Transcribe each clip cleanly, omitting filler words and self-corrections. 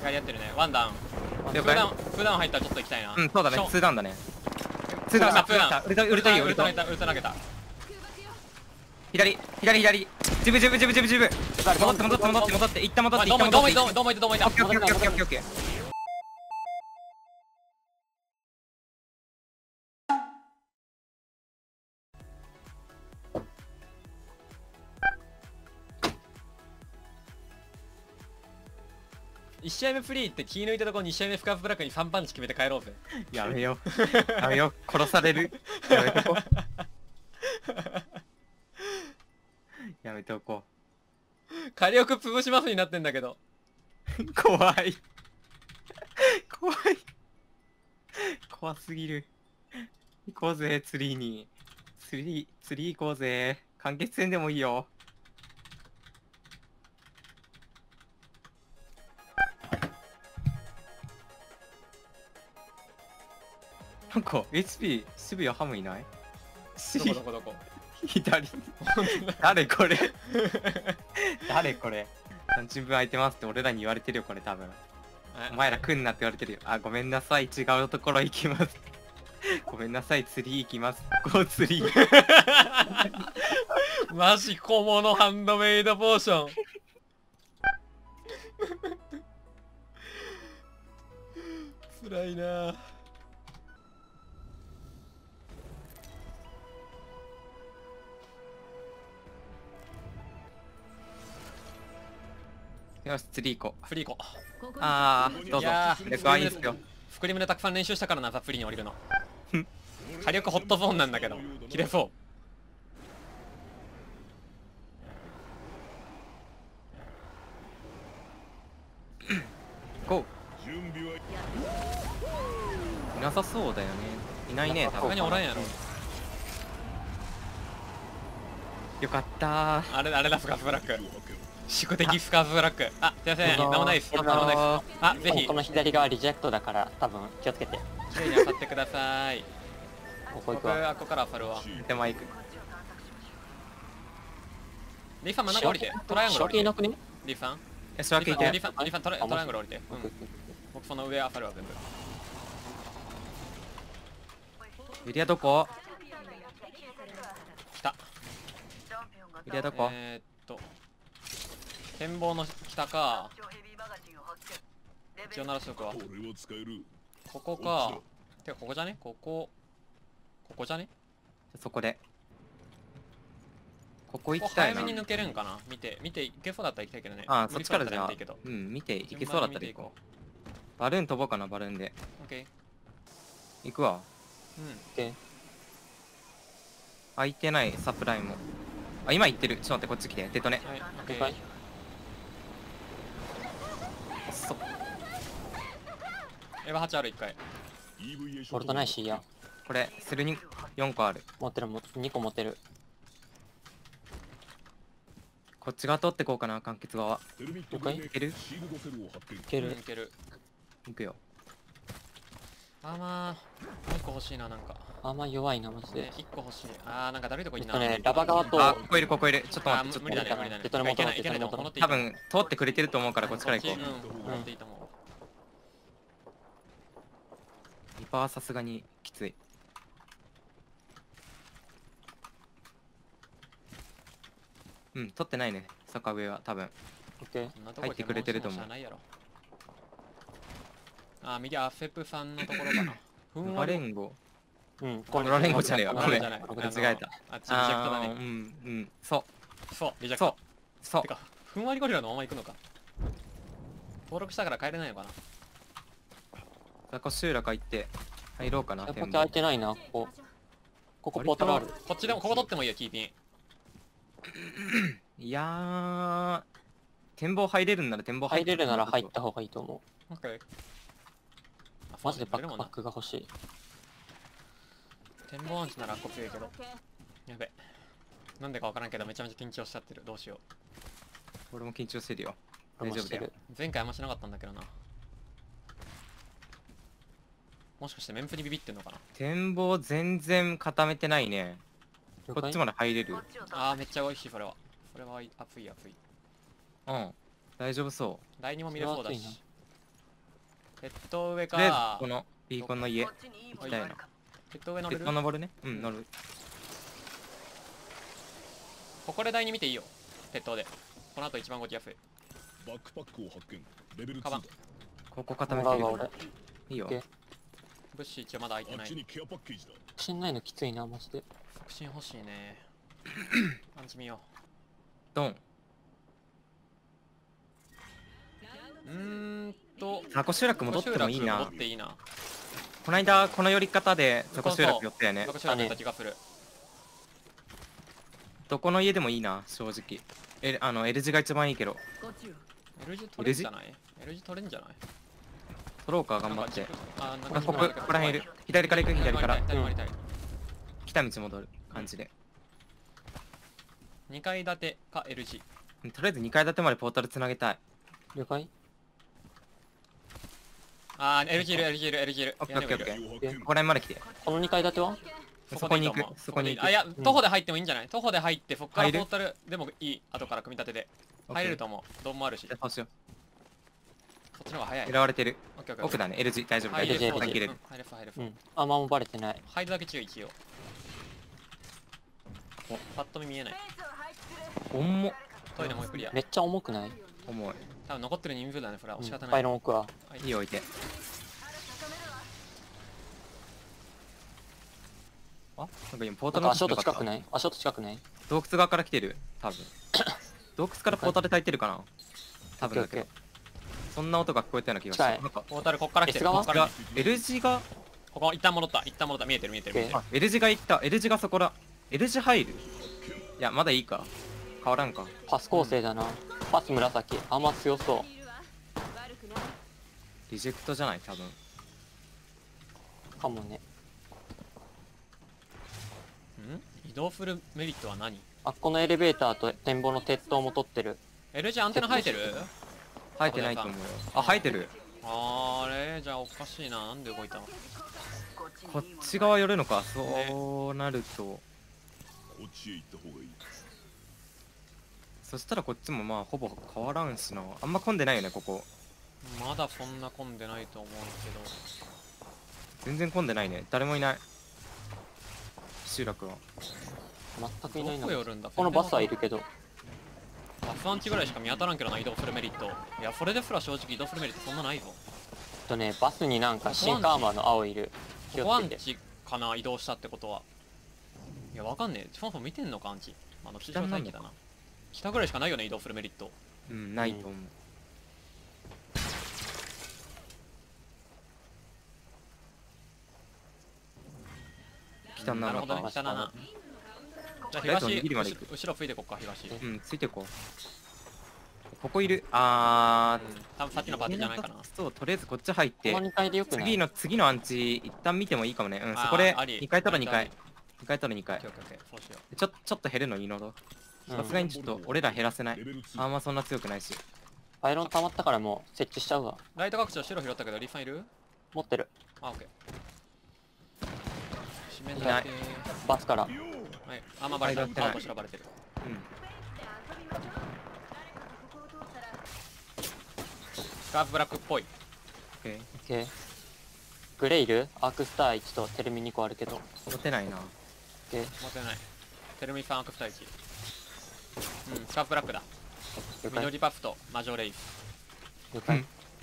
り合ってるね。ワンダウン。 了解。 フーダウン入ったらちょっと行きたいな。 うん、そうだね。 ショ 2ダウンだね。2ダウン。ウルトいいよ、ウルト。 ウルト投げた。 左。ジブ。戻って。一旦戻って。 どうもいた。 オッケー。 1試合目フリーって気抜いたところ2試合目スカーフブラックに3パンチ決めて帰ろうぜ。 やめよ。殺される。やめとこう。やめておこ火力潰しますになってんだけど。 う。怖い。怖すぎる。行こうぜ、釣りに。釣り行こうぜ。完結戦でもいいよ。なんか HP 渋谷ハムいない？ どこ左。誰これ？30分空いてますって俺らに言われてるよ、これ多分。お前ら来んなって言われてるよ。あ、ごめんなさい、違うところ行きます。ごめんなさい、釣り行きます。こう釣り。 マジ小物ハンドメイドポーション。辛いな。 よし、釣り行こう。 フリー行こう。 どうぞ。レコはいいっすよ。 フクリムでたくさん練習したからな、ザ・フリーに降りるの。火力ホットゾーンなんだけど切れそう。 ゴー。いなさそうだよね。いないね、多分。 他におらんやろ。 よかったあれだ、スカーフブラック。宿敵スカーフブラック。あ、すいません、なんもないです。あ、ぜひこの左側リジェクトだから多分気をつけて。 綺麗に当たってください。 ここ行く僕、 わ。 ここから当たるわ。 手前行く。 リーファン真ん中降りて。トライアングル降りて。 いなくね？ リーファン仕分けいて。 リーファントライアングル降りて。僕その上当たるわ、全部。 ユリアどこ？ 来た。 ユリアどこ？ 展望の北か。一応鳴らしとくわ。ここか。てかここじゃね？ここじゃね？ そこで。ここ行ここきたいな。 早めに抜けるんかな。見て行けそうだったら行きたいけどね。 あ、そっちからじゃあ無理そうだったらやめていいけど。 見て行けそうだったら行こう。バルーン飛ぼうかな、バルーンで。 オッケー。 行くわ。 で、 空いてないサプライも。あ、今行ってる。ちょっと待って、こっち来て。デトネ。 はい、オッケ了解。 ー。 そっ。 エヴァ8ある1回。 ボルトないし、いや。 これ、スルに4個ある。 持ってる、2個持ってる。 こっち側取ってこうかな、完結側。 了解。 いける？ いけるい。ける。 行くよ。 あーまあ、もう1個欲しいな、なんか。 あんま弱いな、マジで。 1個欲しい。あー、なんかだるいとこいいな。 ラバ側と、 あ、ここいる、ここいる。ちょっと待って、ちょっと無理だ待って。 ね、無理だね。 デトネ戻ろういけないと思う。戻っていい多と思う。 分、通ってくれてると思うから、こっちから行こう。 戻っていいと思う。 リパはさすがにきつい。うん、取ってないね、坂上は多分。 オッケー。 入ってくれてると思う。 あー、右、アフェプさんのところかな。ふんノわり。 ラレンゴ。 こノラレンゴじゃねえわ、ごめん。 間違間違えた。 あっちリジェクトだね。 そう、 リジェクト。 そうて。か、ふんわりゴリラのまま行くのか。登録したから帰れないのかな。 ザコ集落入って入ろうかな、 やっぱ展望空いてないな、ここポータルある。 こっちでも、ここ取ってもいいよ、キーピン。 いやー、展望入れるんなら展望入れるなら入った方がいいと思う。 オッケー。 マジでバックパックが欲しい。 展望アンチならこ強いけど。やべ。なんでかわからんけどめちゃめちゃ緊張しちゃってる。どうしよ俺も緊張してるよ。大丈夫だよ。 俺もしてる。 う。前回あんましなかったんだけどな。もしかしてメンプにビビってんのかな。 展望全然固めてないね。こっちまで入れる。 あー、めっちゃ美味しい、それは。それは熱い熱い。 うん。大丈夫そ第2も見れそうだそれは熱いし。 ペット上とりあえずかこのビーコンの家行きたいな。 ペット上乗ペれるット登るね。うん、乗る。 ここで第2見ていいよ。ペットでこの後一番動きやすい。 バックパックを発見。レベル2だ。 カバンここ固もめてる。 らうわ俺。 いいよ。 オッケー物資一応まだ開いてあっない。 ちにケアパッケージだ。 死んないのきついな、マジで。 促進欲しいねパンチ見よドン。 う。 ザコ集落戻ってもいいな戻っ。ていいな。 この間この寄り方でザコ集落寄ったよねザ。コ集落だった気がする。 どこの家でもいいな、正直。L 字が一番いいけど。 L 字取れんじゃない？ L 字取れんじゃない？ 取ろうか、頑張って。 あ、なんあ、ここら辺いる。左から行く、左から。 左回りたい。 来た道戻る感じで。 2階建てか L 字。 とりあえず2階建てまでポータルつなげたい。 了解。 あー、L 字いる、L 字いる、L 字いる。 オッケーオッケーオッケー。 を発見ここら辺まで来て。 この2階建てはそこに行くでいいと思うそこに行くあ、いや、徒歩で入ってもいいんじゃない？徒歩で入って、そっからポータルでもいい。後から組み立てで。入れると思う。ドンもあるし。 じゃあそうしよそっちの方が早い。 う。狙われてる。 オッケーオッケー。 奥だね、L 字。大丈夫、 入れる、 大丈夫。 入れる切れる。 入れる、入れる。 うん。あんまもバレてない。 入るだけ注意一応。パッと見見えない。 重っ。 トイレもうクリアめ。っちゃ重くない重い。 多分残ってる人数だね、それは。仕方パない。 イロン奥は。 いいよ、置いて。あ、なんか今ポータルなんか足音なかった近くない足音近くない洞窟側から来てる多分洞窟からポータル焚いてるかな多分だけどオッケそんな音が聞こえたような気がす近いるなんかポータルこっから来て S る。 側こっからが L 字がここ一旦戻った。一旦戻った。見えてる見えてる見えてる。 あ L 字が行った L 字がそこだ L 字入るいやまだいいか変わらんかパス構成だな。パス紫。あんま強そう。 リジェクトじゃない多分かもね。 移動するメリットは何？ あ、このエレベーターと展望の鉄塔も取ってる。 L 字アンテナ生えてる？ 生えてないと思うよあ生えてるあれじゃあおかしいな。なんで動いたの？ こっち側寄るのかそうなるとこっちへ行った方がいい。 そしたらこっちもまあほぼ変わらんしなあんま混んでないよねここまだそんな混んでないと思うけど。 全然混んでないね誰もいない集落は全くいないなどこ。寄るんだ？ このバスはいるけど。 バスアンチぐらいしか見当たらんけどな、移動するメリット。いや、それですら正直移動するメリットそんなないぞ。 バスになんかシンカーマーの青いる。気ここアをつけて。 ンチかな、移動したってことは。いや、わかんねえ。そもそも見てんのか、アンチ。地上待機だな。北ぐらいしかないよね、移動するメリット。 うんないと思う来たななるほどね、 また来たな。じゃあとりあえずおに東、 ぎりまで行く後ろついてこっか、東。 うんついてこうここいる多分さっきのパーティーじゃないかな。 そうとりあえずこっち入ってこの2階でよくない次のアンチ一旦見てもいいかもねうんあーそこであり 2回取ら2回2回取ら2回オッケーオッケーオッケー、そうしよちょっと減るのいいのさすがにちょっと俺ら減らせないレベル2 あんまそんな強くないしパイロン溜まったからもう設置しちゃうわ。 う。ライト拡張白拾ったけど、リーファンいる？ 持ってる。 あ、オッケー。閉めいないたけ。 バスから。 はい。あんまバレた。 間違ってない青と白バレてる。 うんスカーフブラックっぽい。 オッケー OK。グレイルアークスター1とテルミ2個あるけど。 持てないな OK。 持てない。テルミファンアクフタイチ。うん、スカーフブラックだ。 了解。 緑バフとマジョレイ。 了解。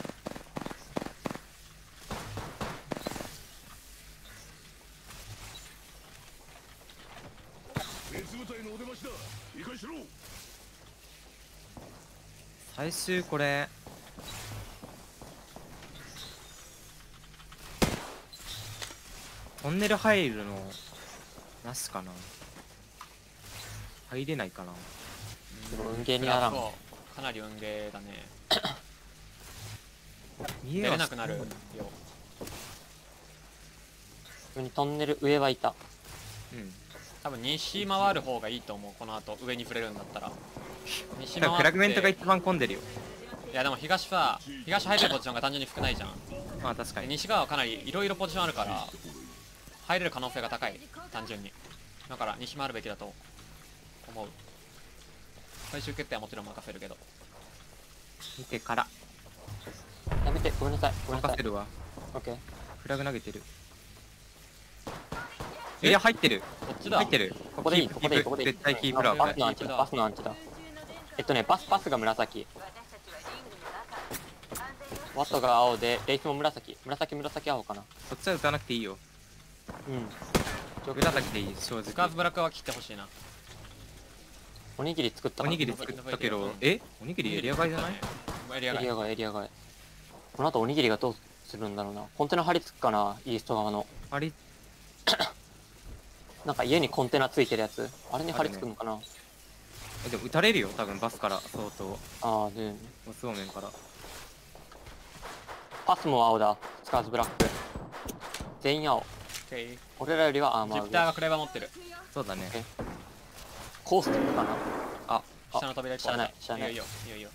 別部隊のお出ましだ。理解しろ。 最終これトンネル入るのなしかな入れないかな運ゲーにならん。 そうかなり運ゲーだね。 見出れなくなるよ。 普通にトンネル上はいた。 うん多分西回る方がいいと思う。この後上に触れるんだったら。西多分フラグメントが回っ一番混んでるよて。いやでも東入れるポジションが単純に少ないじゃん。 まあ確かに西側はかなりいろいろポジションあるから入れる可能性が高い。単純にだから西回るべきだと思う。最終決定はもちろん任せるけど。 見てからやめて。 ごめんなさいごめんなさい。 任せるわ。 オッケー。 フラグ投げてる。エリア入ってる。 こっちだ。 入ってる。 ここでいいここでいいここでいい。 絶対キープラーバスのアンチだバスのアンチだ。バスが紫。ワットが青でレイスも紫青かな。 そっちは打たなくていいよ。 うん。 紫でいい、正直。 スカーズブラックは切ってほしいな。 おにぎり作ったおにぎり作ったけど、えおにぎりエリア外じゃない？ エリア外。 エリア外。この後おにぎりがどうするんだろうな。コンテナ張り付くかな、イースト側の。 あれなんか家にコンテナついてるやつ、あれに張り付くのかな。 でも撃たれるよ、多分バスから相当。 ああ、で、 正面から。 パスも青だ。スカーズブラック。全員青。 ジ俺らよりはアーマー上。 プターがクレーバー持ってる。 そうだね。 コースティックかな。 あ、 下の扉知らない知らない。 いいよいいよいいよ。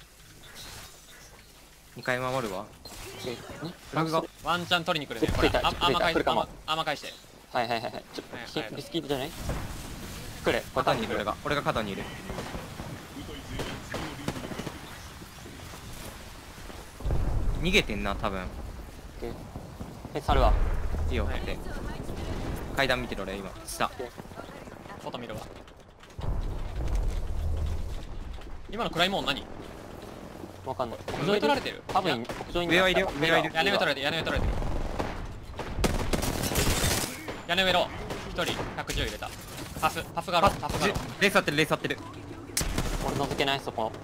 2回守るわ。 フラグが。 ワンチャン取りに来るね。これ、アーマ返して。アーマ返して。 はい。ちょっとリスキーじゃない？来る。 角にいる俺が角にいる。逃げてんな、多分。 猿は。 いいよ、で。階段見てる俺、今。下。 外見るわ。今の暗いもん何？ わかんない。 上取られてる？ 多分屋上に。 上はいるよ、上はいる。 屋根上取られてる、屋根上取られてる。屋根上の1人110入れた。パスがある。 レース合ってる。 俺覗けない、そこ。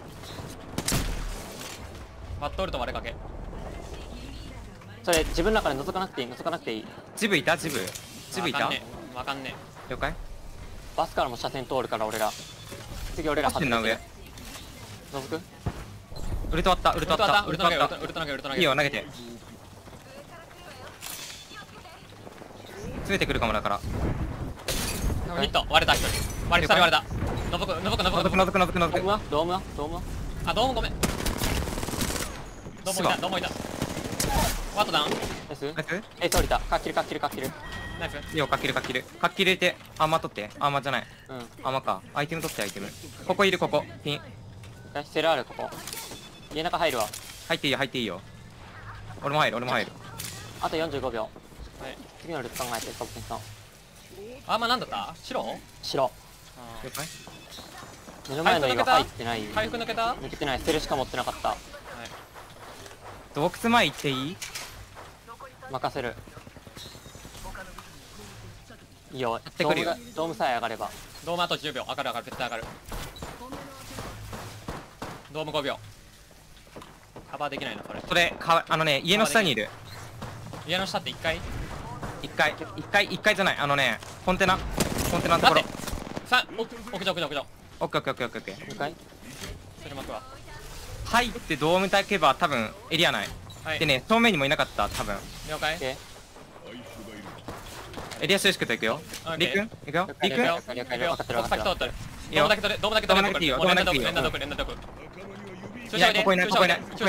バットオルト割れかけ。 それ自分の中で覗かなくていい。 ジブいたわかんねえ。 了解。 バスからも車線通るから俺ら。次俺ら走ってんな、上。 覗く？ ウルトあった。 ウルト投げ。 いいよ、投げて。詰めてくるかもだから。 ヒット割れた1人。割れた。のぞく。 ドームはあ、ドームごめん。ドームいた。ワットダウン。 ナイス。 ナイス。 エース降りた。かっきる。 ナイス。 いいよ、かっきる。かっきり入れて、アーマー取って。アーマーじゃない。アーマーか。アイテム取って、アイテム。ここいる、ここ。ピン。 セルある、ここ。家の中入るわ。 入っていいよ。俺も入る。 あと45秒。 はい。 次のルート考えて、サボテンさん。 あんまなんだった？白？ 白。 了解。 目の前の岩入ってない。 回復抜けた？ 抜けてない。セルしか持ってなかった。 洞窟前行っていい？ 任せる。いいよ。 ってくるよ。 ドームさえ上がれば。 ドームあと10秒。上がる。絶対上がる。ドーム5秒。カバーできないな、これ。 それ、家の下にいる。 家の下って1階 1階じゃない。コンテナのところ。 屋上。 オッケー。 2階？ それ巻くわ。 入ってドーム焚けば多分エリアない。 はい。 でね、正面にもいなかった、多分。 了解。 エリア収縮と行くよ。リー君行くよ。リー君了解。分かってる。 先通ってる。ドームだけ取れ。ドームだけ取れ。 ドームだけいいよ。 連打毒。 いや、ここいない。 注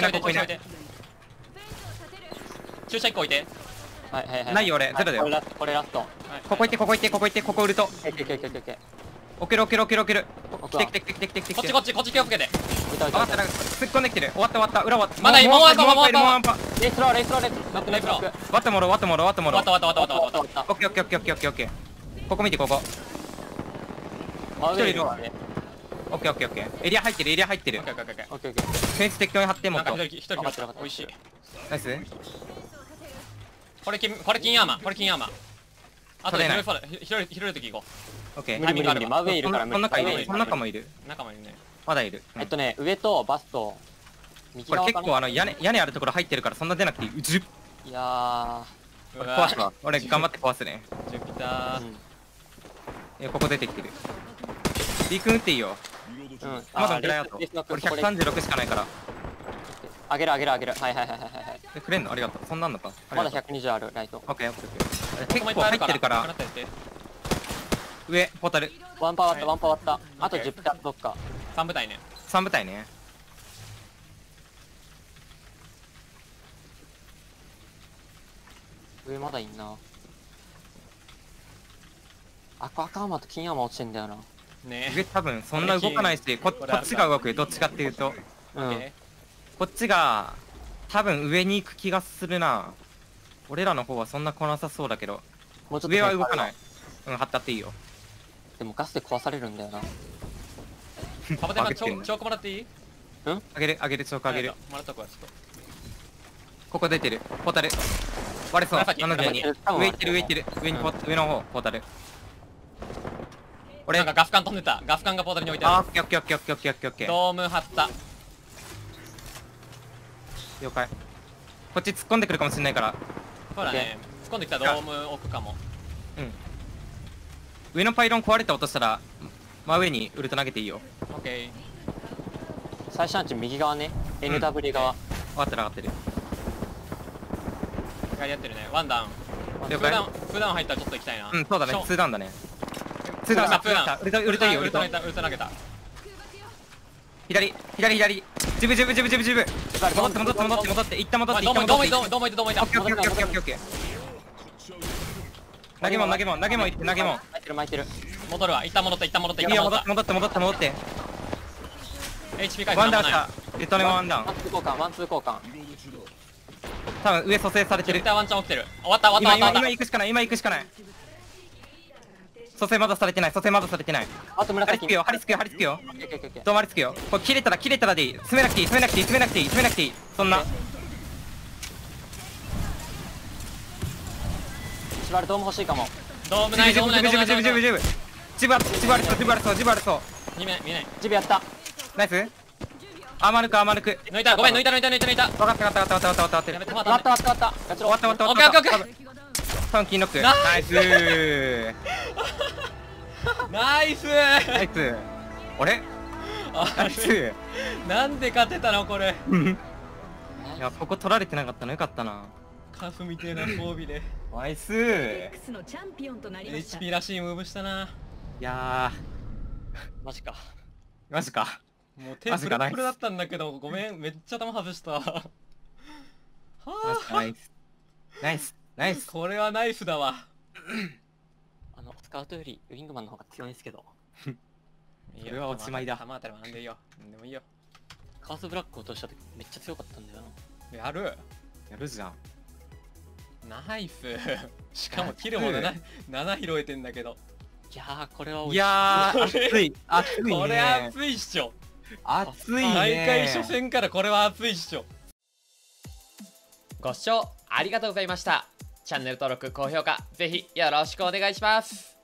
射1個置いて。 はい。 ないよ、俺。ゼロだよ。 これラスト。 ここ行って、ここウルト。 オッケー。 置ける。来こて。 こっち気をつけて。 分かった、突っ込んできてる。終わった。裏終わった。 まだもうワンパ。 レイスロー。 レイスロー。 ワットモロ。 終わった。 オッケー。ここ見て、ここ。 真上一人いるわ。オッケー。エリア入ってる。 オッケー。 フェンス適当に張ってもっと。 一人美味しい。 ナイス。 これ金アーマー。あとで拾るとき行こオッケー。 無理真上いるから無理。 その中もいる。 う。仲間いるね。 まだいる。 上とバスと右これ側かな。 結構屋根あるところ入ってるからそんな出なくていい。 いやこれ壊すわ。俺頑張って壊すね。 ジュピター。 ここ出てきてる。リー君打っていいよ。まだぐらいあと。俺136しかないから。 上げる。はい。 くれんの？ありがとう。そんなんのか。 まだ120ある、ライト。 オッケー。結構入ってるから上ポータルワンパー終わった。あと10ピタどっか。 3部隊ね。 3部隊ね。 上まだいんな。赤アーマーと金アーマー落ちてんだよな。 ね上多分そんな動かないし、こっちが動くよ。どっちかっていうとうん。 こっちが多分上に行く気がするな。俺らの方はそんな来なさそうだけど。 もうちょっと上は動かない。うん、張ったっていいよ。 でもガスで壊されるんだよな。 パパテマチバグってんのョークもらっていい？ あげる、あげる、チョークあげる。 もらったこやちょっと。 ここ出てる。ポータル。割れそう。 紫 72。 多分上行ってる、上行ってる。上に上の方、ポータル。俺、 なんかガス管飛んでた。ガス管がポータルに置いてああー、オッケーオッケーオッケーオッケーオッケーオッケーオッケる。 ー。 ドーム張った。 了解。こっち突っ込んでくるかもしれないから。 ほらね、突っ込んできたらドーム置くかも。 うん。上のパイロン壊れて落としたら、真上にウルト投げていいよ。 オッケー。 最初のうち右側ね。NW 側。 分かってる分かってる。 意外やってるね。ワンダウン。 了解。 フーダウン入ったらちょっと行きたいな。 うん、そうだね。 ショ 2ダウンだね。2ダウンだ。 ツーダウンウルト、ウルトいいよ、ウルト。 ウルト投げた。 左、左、左。ジブジブジブジブジブ。戻って戻って戻って戻って。一旦戻って、一旦戻って。 どうもいた。 オッケーオッケーオッケーオッケーオッケー。投げもん投げもん投げもんいって投げもん。 巻いてる。 戻るわ。一旦戻った。 いいよ、戻って戻って戻って戻って。 HP 回復ワンダウンしなんもない。 た。レトネワンダウン。 ワンツー交換、ワンツー交換。 多分上蘇生されてる絶。対ワンチャン起きてる。終わった。 今行くしかない、今行くしかない。蘇生まだされてない、蘇生まだされてない。 あと張り紫。 付くよ、張り付くよ、張り付くよ。 オッケーオッケーオッケー。 どうも張り付くよ。これ切れたらでいい。詰めなくていい、詰めなくていい、詰めなくていい、詰めなくていい。そんな。 シバルドーム欲しいかも。 ドームない。 ジブジブジブジブジブジブ。ジブあるそう、ジブあるそう、ジブあるそう。 見ない。 ジビやった。 ナイス。アマルク、アマルク。 抜いた。ごめん、抜いた。 分かった分かった分かった分かった分かった分かった。 やめて、 終わった。ガチロ終わった終わった終わった。 オッケーオッケーオッケタウンキーノック。 ナナイスー。 ナイスナイス。あれナイス。 なんで勝てたのこれ。 いや、ここ取られてなかったのよかったな。 カフみてえな装備でナイスー。 X のチャンピオンとなりました。 HP らしいムーブしたな。 いやマジか。 ー、マジか。 もう手プルプルだったんだけど、ごめん、めっちゃ球外した。はナイス。ナイス。ナイス。 これはナイスだわ。 スカウトよりウィングマンの方が強いんですけど。 それはおしまいだ球当たりもなんでいいよ。なんでもいいよ。 カースブラック落とした時めっちゃ強かったんだよな。 やる。 やるじゃん。 ナイス。しかもキルも7拾えてんだけど。 いやー、これは美味しい。 いやー、熱い。熱いね。 これ熱いっしょ。 熱いね。 大会初戦からこれは熱いっしょ。ご視聴ありがとうございました。チャンネル登録、高評価、ぜひよろしくお願いします。